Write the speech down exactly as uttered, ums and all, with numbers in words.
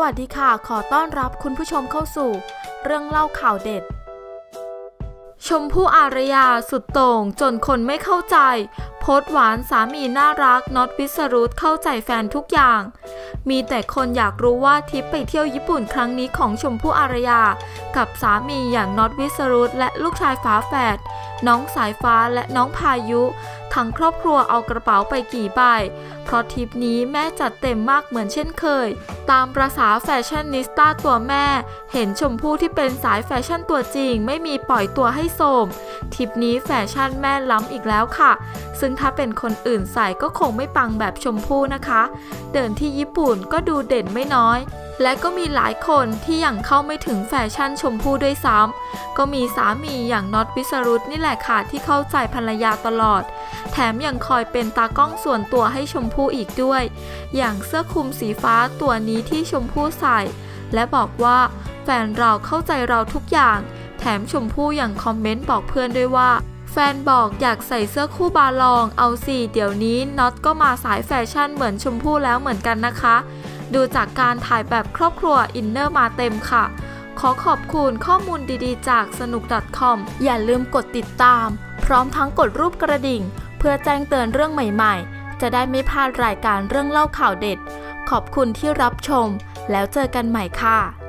วัสดีค่ะขอต้อนรับคุณผู้ชมเข้าสู่เรื่องเล่าข่าวเด็ดชมพู่อารยาสุดโต่งจนคนไม่เข้าใจโพสต์หวานสามีน่ารักน็อตวิสรุตเข้าใจแฟนทุกอย่างมีแต่คนอยากรู้ว่าทริปไปเที่ยวญี่ปุ่นครั้งนี้ของชมพู่อารยากับสามีอย่างน็อตวิสรุตและลูกชายฝาแฝดน้องสายฟ้าและน้องพายุทั้งครอบครัวเอากระเป๋าไปกี่ใบเพราะทริปนี้แม่จัดเต็มมากเหมือนเช่นเคยตามประสาแฟชั่นนิสต้าตัวแม่เห็นชมพู่ที่เป็นสายแฟชั่นตัวจริงไม่มีปล่อยตัวให้โสมทริปนี้แฟชั่นแม่ล้ำอีกแล้วค่ะซึ่งถ้าเป็นคนอื่นใส่ก็คงไม่ปังแบบชมพู่นะคะเดินที่ญี่ปุ่นก็ดูเด่นไม่น้อยและก็มีหลายคนที่ยังเข้าไม่ถึงแฟชั่นชมพู่ด้วยซ้ำก็มีสามีอย่างน็อตวิสรุตนี่แหละค่ะที่เข้าใจภรรยาตลอดแถมยังคอยเป็นตากล้องส่วนตัวให้ชมพู่อีกด้วยอย่างเสื้อคลุมสีฟ้าตัวนี้ที่ชมพู่ใส่และบอกว่าแฟนเราเข้าใจเราทุกอย่างแถมชมพู่ยังคอมเมนต์บอกเพื่อนด้วยว่าแฟนบอกอยากใส่เสื้อคู่บาลองเอาสิเดี๋ยวนี้น็อตก็มาสายแฟชั่นเหมือนชมพู่แล้วเหมือนกันนะคะดูจากการถ่ายแบบครอบครัวอินเนอร์มาเต็มค่ะขอขอบคุณข้อมูลดีๆจากสนุก .com อย่าลืมกดติดตามพร้อมทั้งกดรูปกระดิ่งเพื่อแจ้งเตือนเรื่องใหม่ๆจะได้ไม่พลาดรายการเรื่องเล่าข่าวเด็ดขอบคุณที่รับชมแล้วเจอกันใหม่ค่ะ